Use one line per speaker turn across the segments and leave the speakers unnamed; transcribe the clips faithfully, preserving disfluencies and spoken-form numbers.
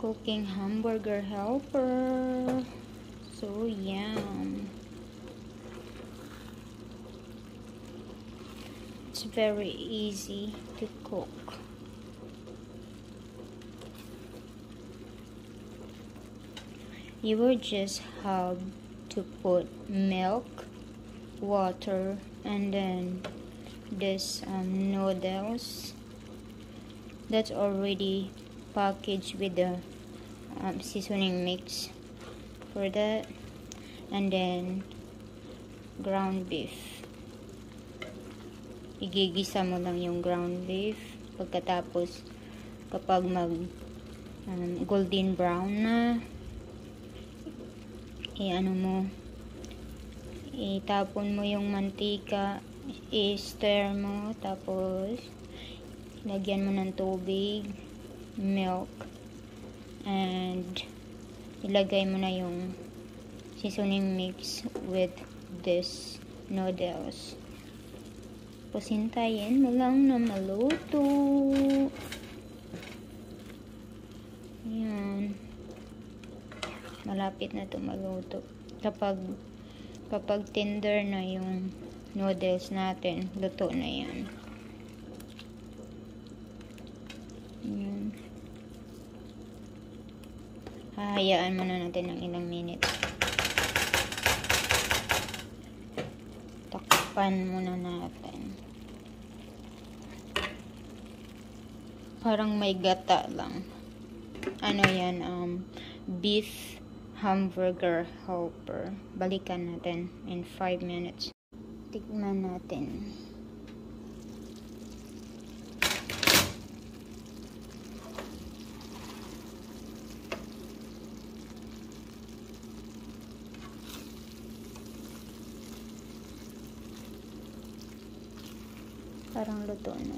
cooking hamburger helper. So yum. It's very easy to cook. You will just have to put milk, water, and then this um, noodles that's already packaged with the um, seasoning mix for that, and then ground beef. Igigisa mo lang yung ground beef. Pagkatapos kapag mag um, golden brown na, i-ano mo, itapon mo yung mantika, i-stir mo, tapos lagyan mo ng tubig, milk, and ilagay mo na yung seasoning mix with this noodles. Pasintayin mo lang na maluto. Yan. Malapit na ito maluto. Kapag kapag tender na yung noodles natin, luto na yan. Yan. Hahayaan muna natin ng ilang minutes. Takpan muna natin. Parang may gata lang. Ano yan? Um, beef hamburger helper. Balikan natin in five minutes. Tikman natin. Parang luto na.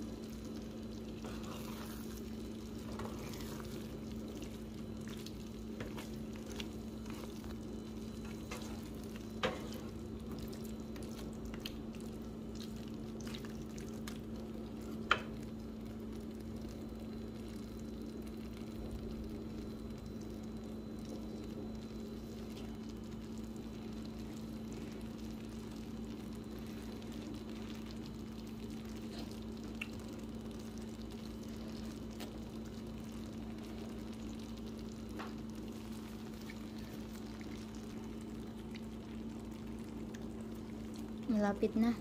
Malapit na.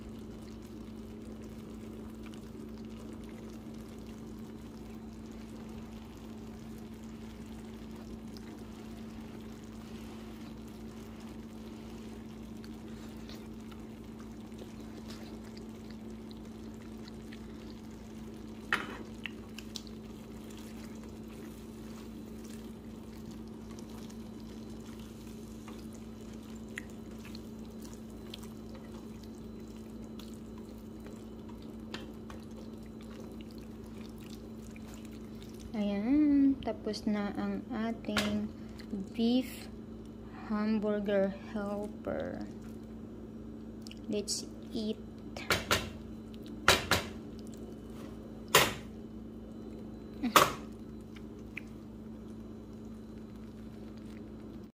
Ayan, tapos na ang ating beef hamburger helper. Let's eat.